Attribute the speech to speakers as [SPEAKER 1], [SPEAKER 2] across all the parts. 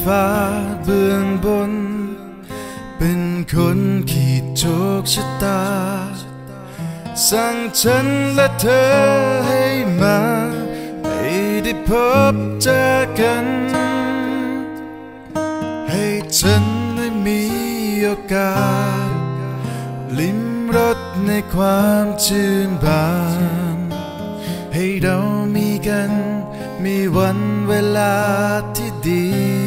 [SPEAKER 1] ฟ้าเบื้องบนเป็นคนขีดโชคชะตาสั่งฉันและเธอให้มาให้ได้พบเจอกันให้ฉันได้มีโอกาสลิ้มรสในความชื่นบานให้เรามีกันมีวันเวลาที่ดี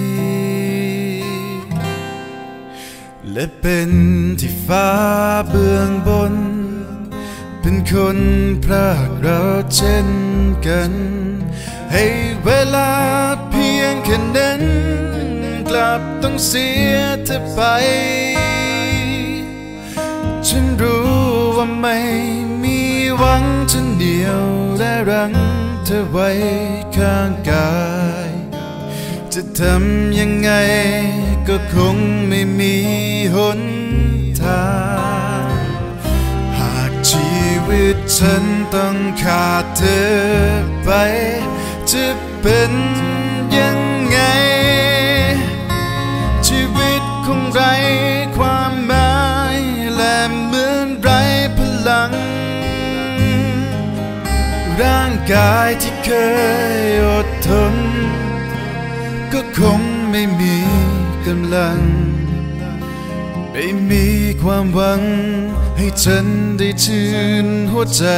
[SPEAKER 1] และเป็นที่ฟ้าเบื้องบนเป็นคนพรากเราเช่นกันให้เวลาเพียงแค่นั้นกลับต้องเสียเธอไปฉันรู้ว่าไม่มีหวังจะเหนี่ยวและรั้งเธอไว้ข้างกายจะทำยังไงก็คงไม่มีหนทางหากชีวิตฉันต้องขาดเธอไปจะเป็นยังไงชีวิตคงไร้ความหมายและเหมือนไร้พลังร่างกายที่เคยอดทนก็คงไม่มีกำลังไม่มีความหวังให้ฉันได้ชื่นหัวใจ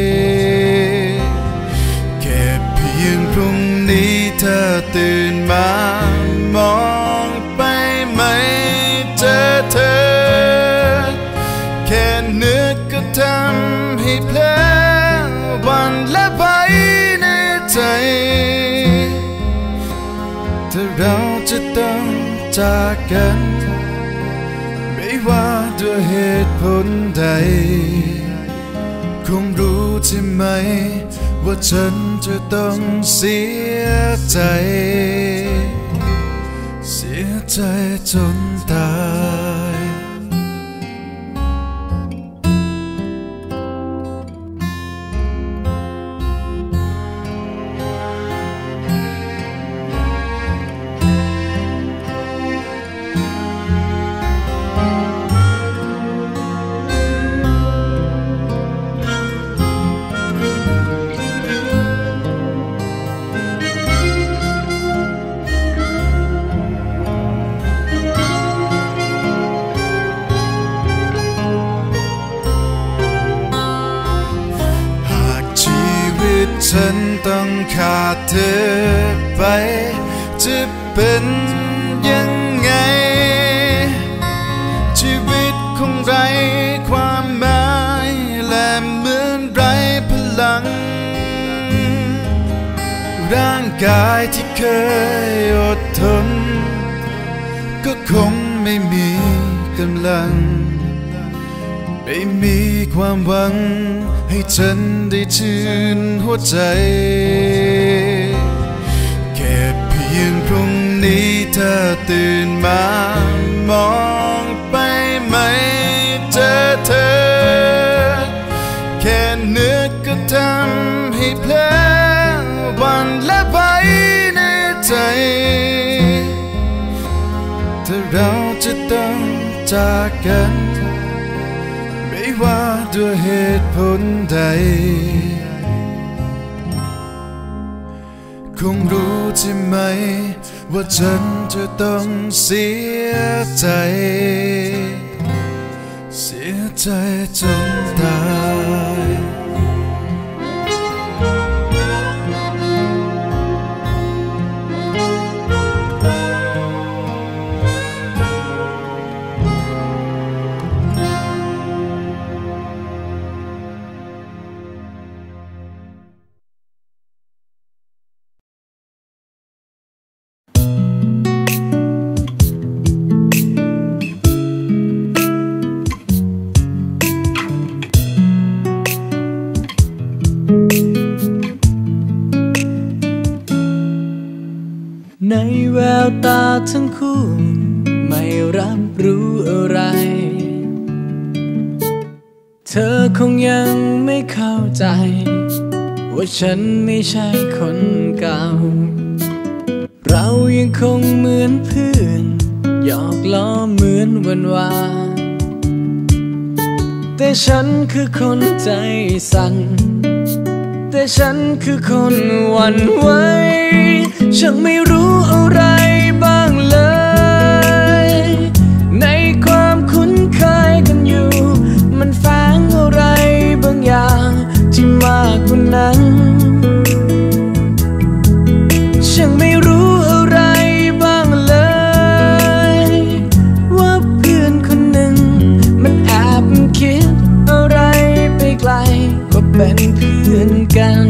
[SPEAKER 1] แค่เพียงพรุ่งนี้เธอตื่นมามองไปไม่เจอเธอแค่นึกก็ทำให้เพลอวันและไปในใจถ้าเราจะต้องจากกันไม่ว่าด้วยเหตุผลใดคงรู้ใช่ไหมว่าฉันจะต้องเสียใจเสียใจจนตายฉันต้องขาดเธอไปจะเป็นยังไงชีวิตคงไร้ความหมายและเหมือนไร้พลังร่างกายที่เคยอดทนก็คงไม่มีกำลังไม่มีความหวังให้ฉันได้ชื่นหัวใจแค่เพียงพรุ่งนี้เธอตื่นมามองไปไม่เจอเธอแค่นึกก็ทำให้เพลอวันและไปในใจถ้าเราจะต้องจากกันไม่ว่าด้วยเหตุผลใดคงรู้ใช่ไหมว่าฉันจะต้องเสียใจเสียใจจนตาย
[SPEAKER 2] ในแววตาทั้งคู่ไม่รับรู้อะไรเธอคงยังไม่เข้าใจว่าฉันไม่ใช่คนเก่าเรายังคงเหมือนเพื่อนหยอกล้อเหมือนวันวานแต่ฉันคือคนใจสั่นแต่ฉันคือคนหวั่นไหวฉันไม่รู้อะไรบ้างเลยในความคุ้นเคยกันอยู่มันแฝงอะไรบางอย่างที่มากกว่านั้นฉันไม่รู้อะไรบ้างเลยว่าเพื่อนคนหนึ่งมันแอบคิดอะไรไปไกลว่าเป็นเพื่อนกัน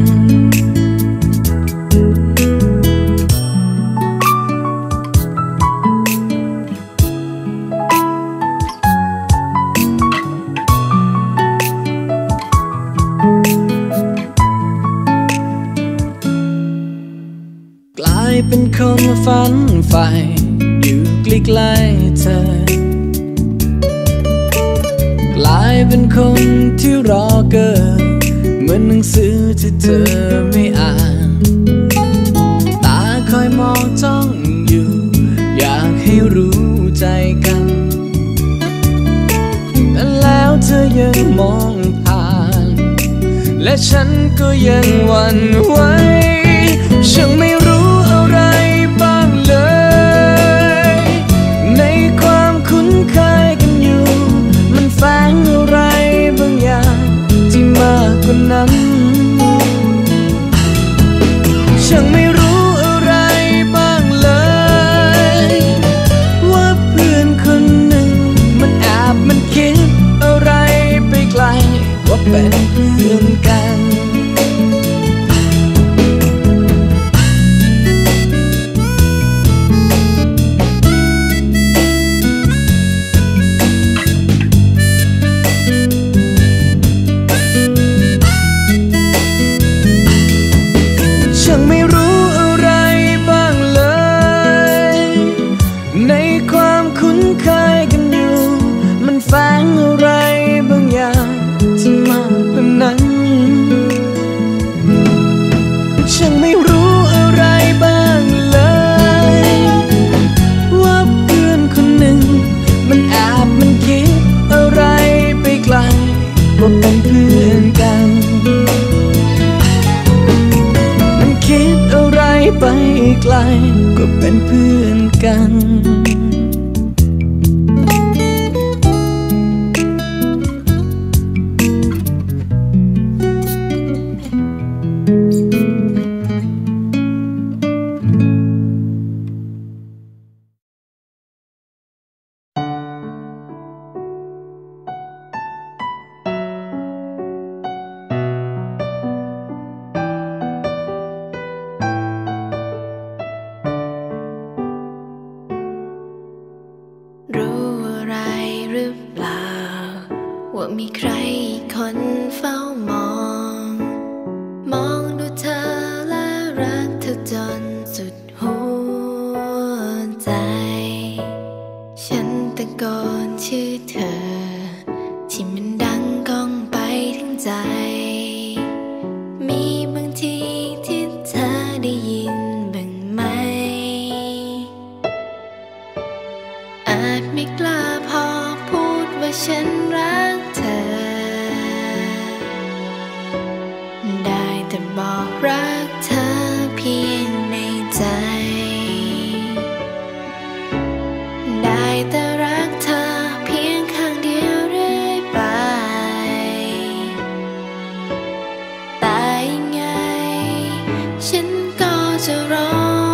[SPEAKER 2] กลายเป็นคนฝันใฝ่อยู่ใกล้ๆเธอกลายเป็นคนที่รอเกินเหมือนหนังสือที่เธอไม่อ่านตาคอยมองจ้องอยู่อยากให้รู้ใจกันแต่แล้วเธอยังมองผ่านและฉันก็ยังหวั่นไหวฉันไม่รู้อะไรบ้างเลยในความคุ้นเคยกันอยู่มันแฝงอะไรบางอย่างที่มากกว่านั้นฉันไม่รู้อะไรบ้างเลยว่าเพื่อนคนหนึ่งมันแอบมันคิดอะไรไปไกลว่าเป็นเพื่อนกันฉันไม่รู้อะไรบ้างเลยในความคุ้นเคยกันอยู่มันแฝงอะไรบางอย่างที่มากกว่านั้นฉันไม่รู้อะไรบ้างเลยว่าเพื่อนคนหนึ่งมันแอบมันคิดอะไรไปไกลว่าเป็นเพื่อนกันคิดอะไรไปไกลก็เป็นเพื่อนกัน
[SPEAKER 3] รู้อะไรหรือเปล่าว่ามีใครคนเฝ้ามองดูเธอและรักเธอจนสุดหัวใจฉันตะโกนชื่อเธอที่มันดังก้องไปถึงใจมีบางทีที่เธอได้ยินบ้างไหมอาจไม่กล้าพอพูดว่าฉันรักเธอได้แต่บอกรักเธอเพียงในใจได้แต่รักเธอเพียงข้างเดียวเรื่อยไปแต่ยังไงฉันก็จะรอ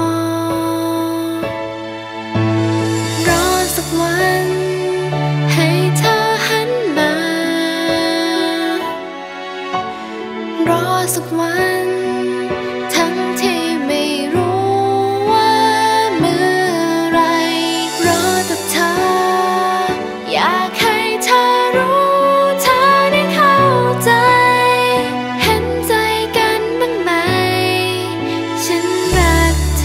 [SPEAKER 3] สักวันให้เธอหันมารอสักวันทั้งที่ไม่รู้ว่าเมื่อไรรอแต่เธออยากให้เธอรู้เธอได้เข้าใจเห็นใจกันบ้างไหมฉันรักเธ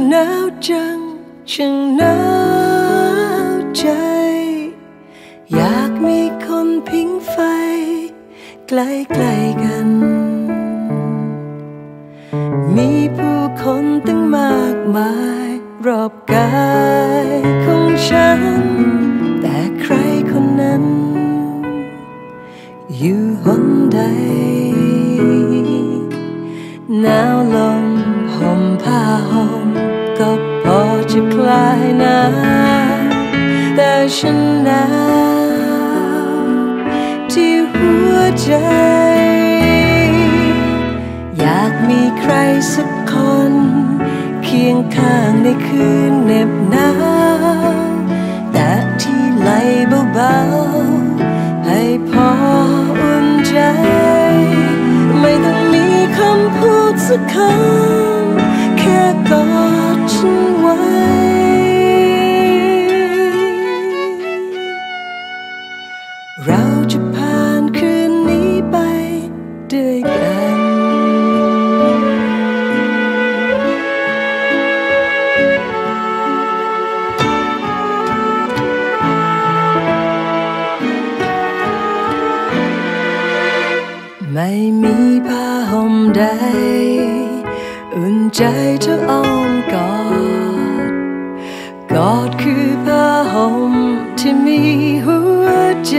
[SPEAKER 2] หนาวจังช่างหนาวใจอยากมีคนพิงไฟใกล้ๆกันมีผู้คนตั้งมากมายรอบกายของฉันแต่ใครคนนั้นอยู่หนใดหนาวลมห่มผ้าห่มก็พอจะคลายหนาวแต่ฉันหนาวที่หัวใจอยากมีใครสักคนเคียงข้างในคืนเหน็บหนาวแต่ที่ไหลเบาๆให้พออุ่นใจไม่ต้องมีคำพูดสักคำแค่กอดฉันไว้เราจะผ่านคืนนี้ไปด้วยกันไม่มีผ้าห่มใดอุ่นใจเธออ้อมกอดกอดคือผ้าห่มที่มีหัวใจ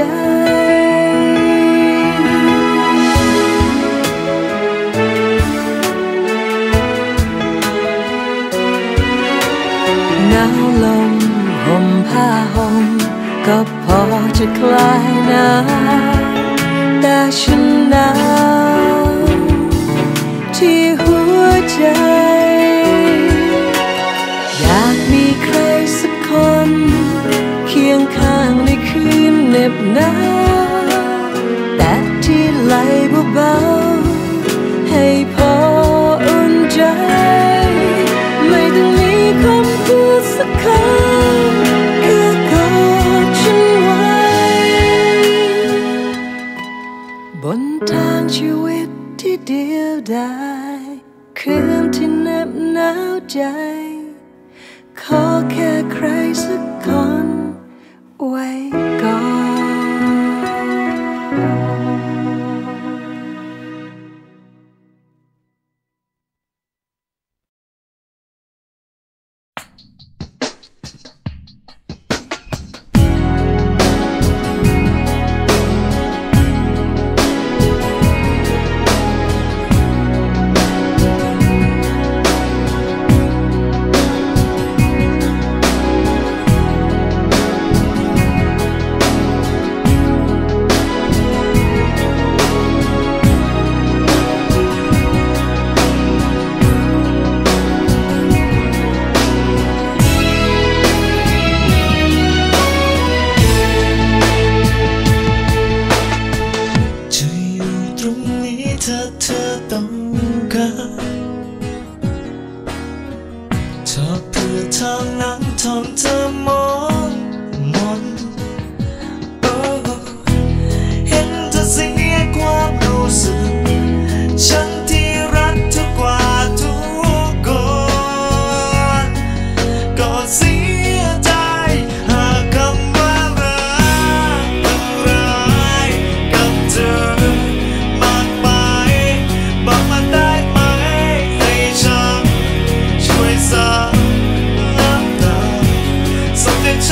[SPEAKER 2] หนาวลมห่มผ้าห่มก็พอจะคลายหนาวแต่ฉันหนาวที่หัวใจอยากมีใครสักคนเคียงข้างในคืนเหน็บหนาวแต่ที่ไหลเบาๆให้พออุ่นใจไม่ต้องมีคำพูดสักคำแค่กอดฉันไว้บนทางชีวิตที่เดียวดายคืนที่เหน็บหนาวใจขอแค่ใครสักคนไว้ก่อน
[SPEAKER 4] Something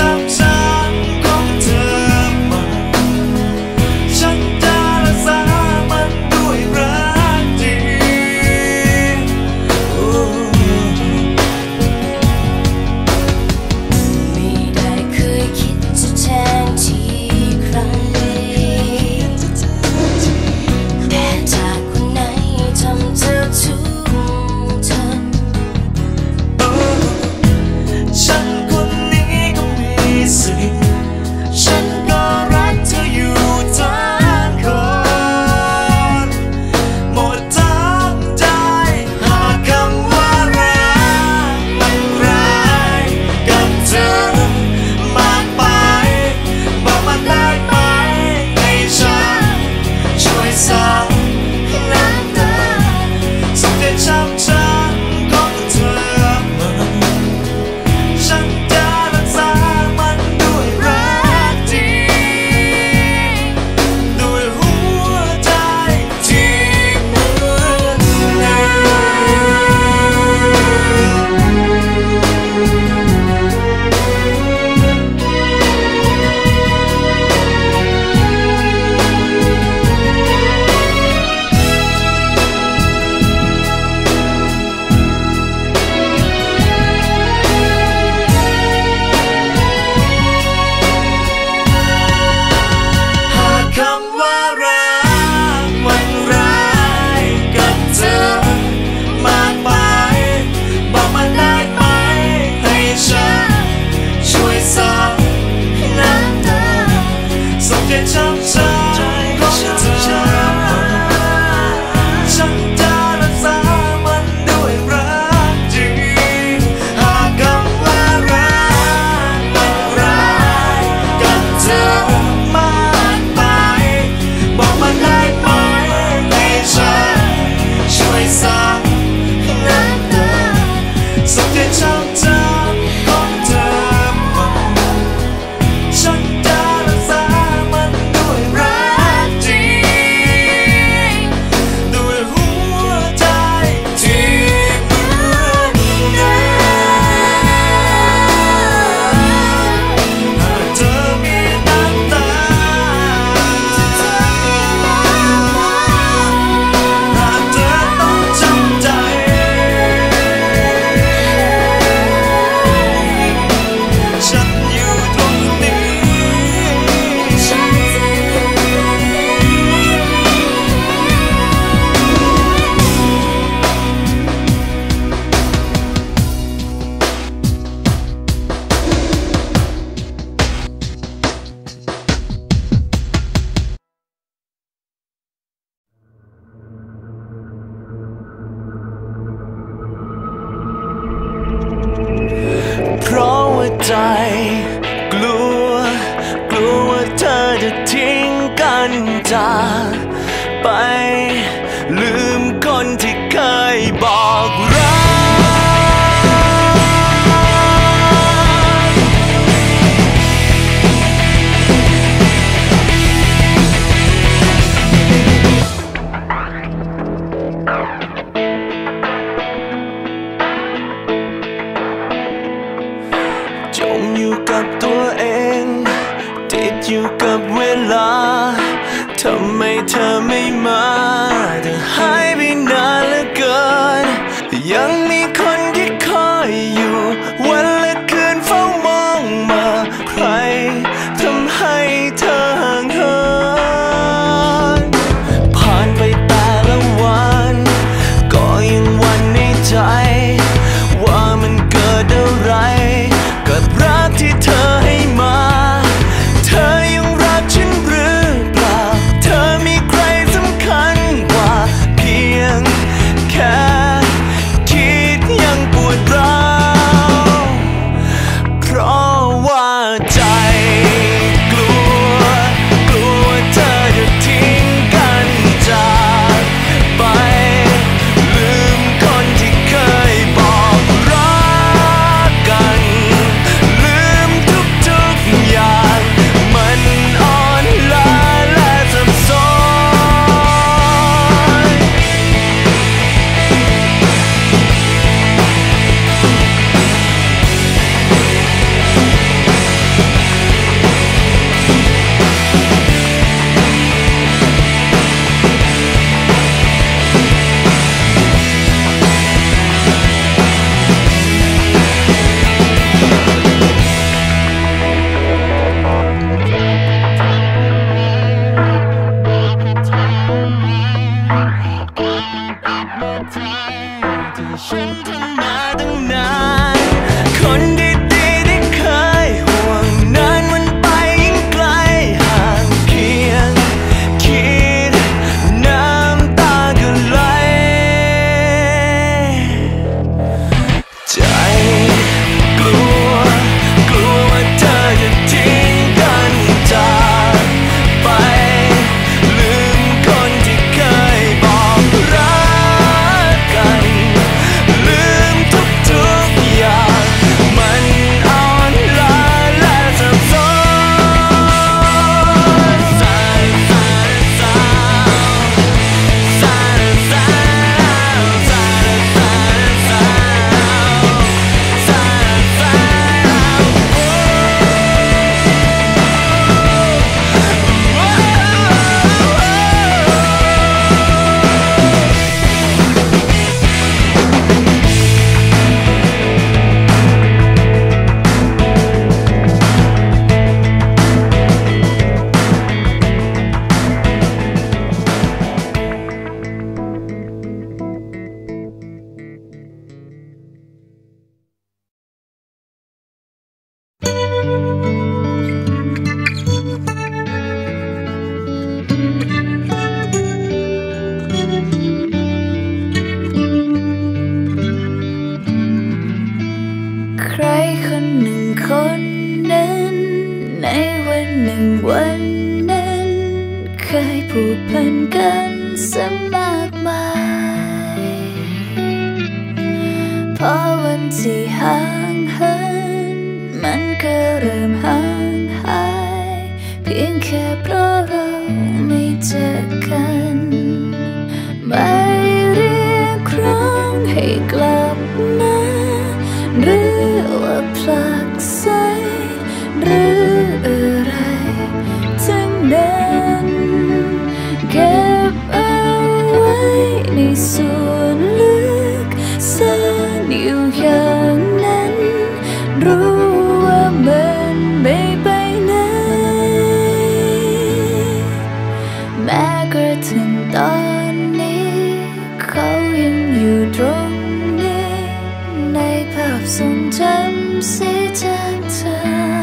[SPEAKER 2] ใจกลัวว่าเธอจะทิ้งกันจากไปลืมคนที่เคยบอกรักจมอยู่กับตัวเองติดอยู่กับเวลาทำไมเธอไม่มาเธอหายไปนานเหลือเกินยังมีคนที่คอยอยู่วันและคืนเฝ้ามองมาใครทำให้เธอห่างเหินผ่านไปแต่ละวันก็ยังหวั่นในใจว่ามันเกิดอะไรกับรักที่เธอให้มาเธอยังรักฉันหรือเปล่าเธอมีใครสำคัญกว่าเพียงแค่คิดยังปวดร้าวเพราะว่าใจกลัวเธอจะทิ้งกันจากไปลืมคนที่เคยบอกรักกันลืมทุกอย่างมันอ่อนล้าและสับสที่ฉันทำมาตั้งนานคนดีๆที่เคยห่วงนั้นมันไปยิ่งไกลห่างเพียงคิดน้ำตาก็ไหลใจกลัวว่าเธอจะทิ้งกันจากไปลืมคนที่เคยบอกรักกันลืมทุกอย่างมันอ่อนล้าและสับสใครคนหนึ่งคนนั้นในวันหนึ่งวันนั้นเคยผูกพันกันซะมากมายพอวันที่ห่างเหินมันก็เริ่มห่างหายเพียงแค่เพราะเราไม่เจอกันไม่เรียกร้องให้กลับมาหรือว่าผลักไสหรืออะไรทั้งนั้นเก็บเอาไว้ในส่วนลึกซ่อนอยู่อย่างนั้นรู้ว่ามันไม่ไปไหนแม้กระทั่งตอนนี้เขายังอยู่ตรงนี้ในภาพทรงจำสีจางเธอ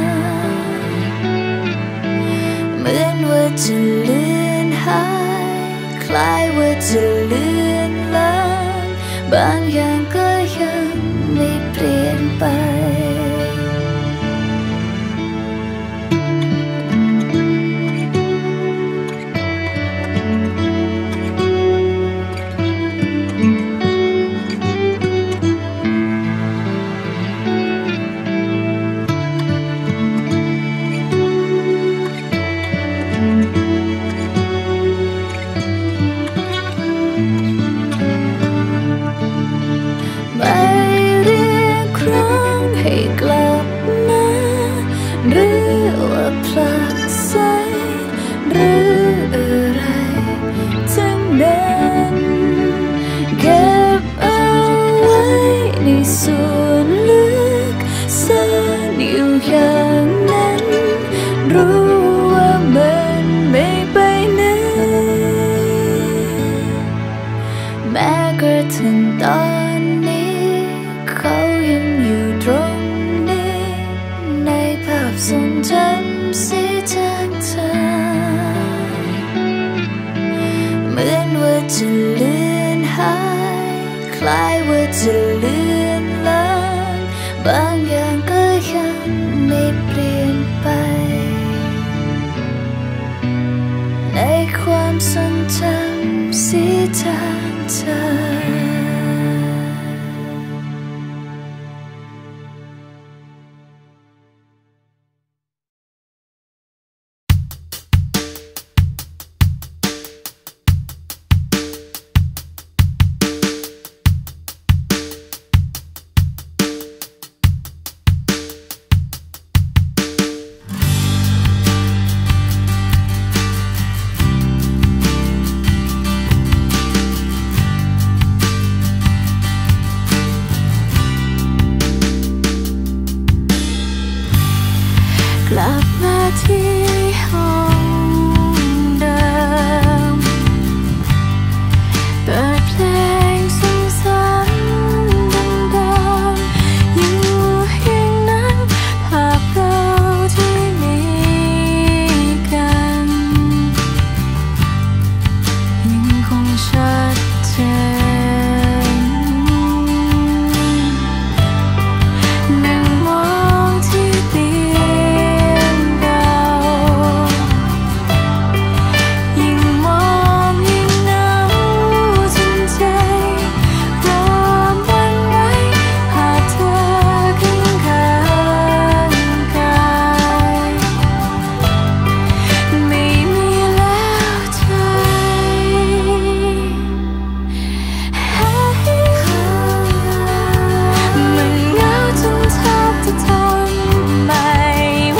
[SPEAKER 2] เหมือนว่าจะเลือนหายคล้ายว่าจะเลือนลางบางอย่างก็ยังไม่เปลี่ยนไป
[SPEAKER 3] อย่างนั้นรู้ว่ามันไม่ไปไหนแม้กระทั่งตอนนี้เขายังอยู่ตรงนี้ในภาพทรงจำสีจางเธอเหมือนว่าจะเลือนหายคล้ายว่าจะเลือนลางบางอย่างก็ยังไม่เปลี่ยนไปในความทรงจำสีจางเธอกลับมาที่ห้องเดิมเปิดเพลงซ้ำๆเดิมๆอยู่อย่างนั้นภาพเราที่มีกันยังคงชัดเจนนั่งมองที่เตียงยิ่งมองยิ่งหนาวจนใจรอมวันไว้ภาพเธอข้างกายไม่มีแล้วใจมันเหงาจนแทบจะทนไม่ไหว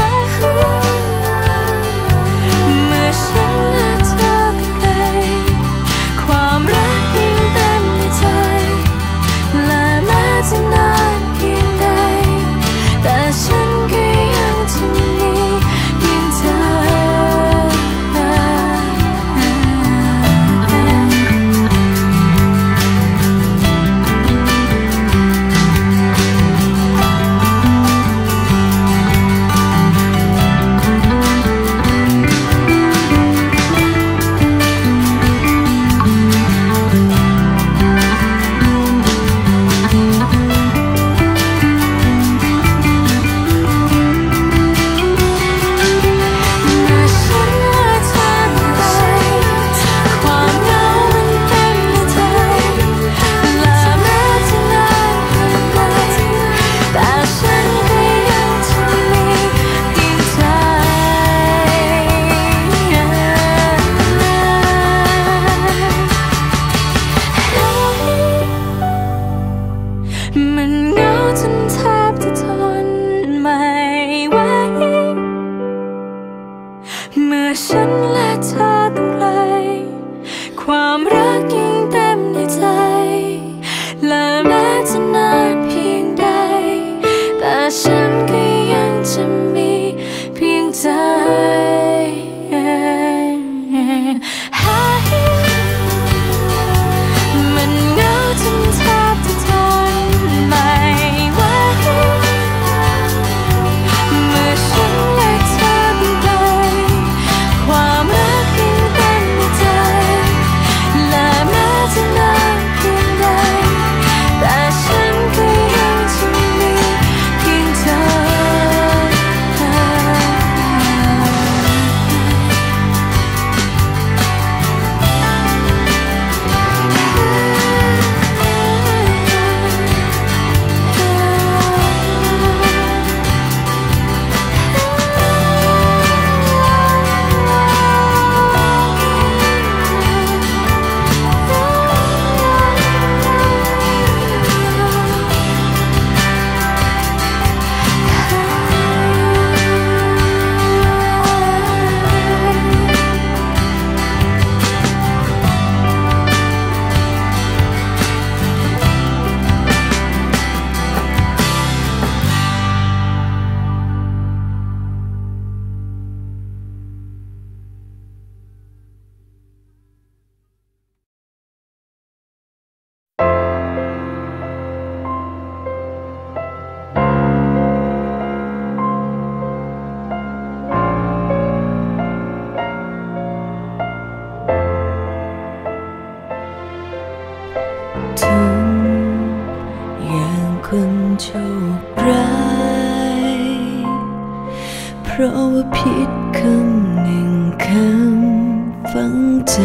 [SPEAKER 3] เมื่อฉันและเธอไกลความรักยิ่งเต็มในใจและแม้จะนานเพียงใดแต่ฉันก็ยังจะมีเพียงเธอ
[SPEAKER 4] ราะว่าผิดคำหนึ่งคำฝังใจ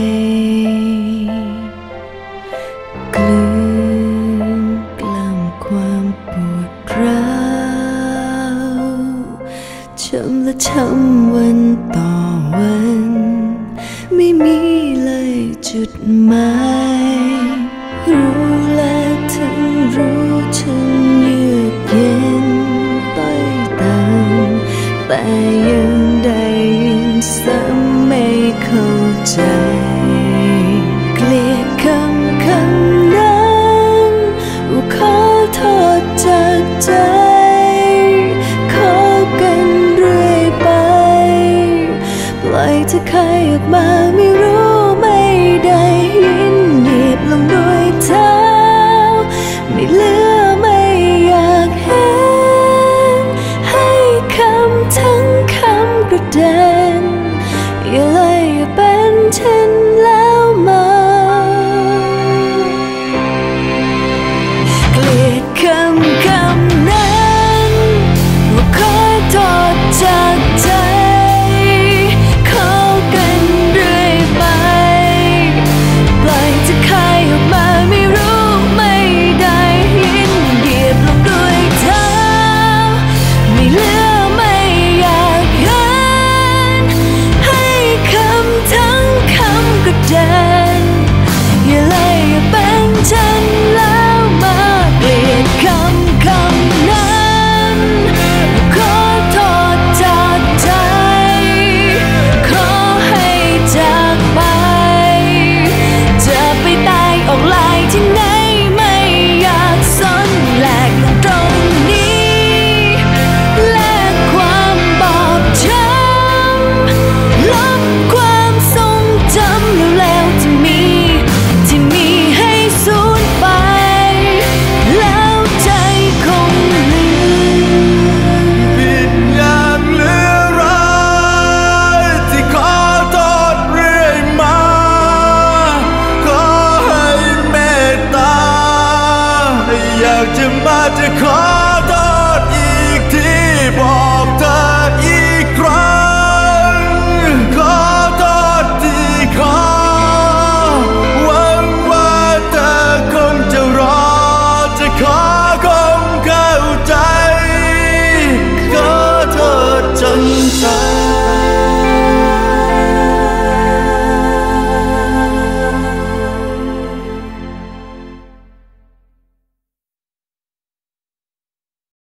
[SPEAKER 4] กลืนกล่ำความปวดร้าวช้ำและช้ำวันต่อวันไม่มีเลยจุดหมายรู้และถึงรู้ฉันเยือกเย็นต้อยต่ำแต่ยังได้ยินซ้ำไม่เข้าใจเกลียดคำนั้นว่าขอโทษจากใจขอกันเรื่อยไปปล่อยเธอใครออกมาไม่รู้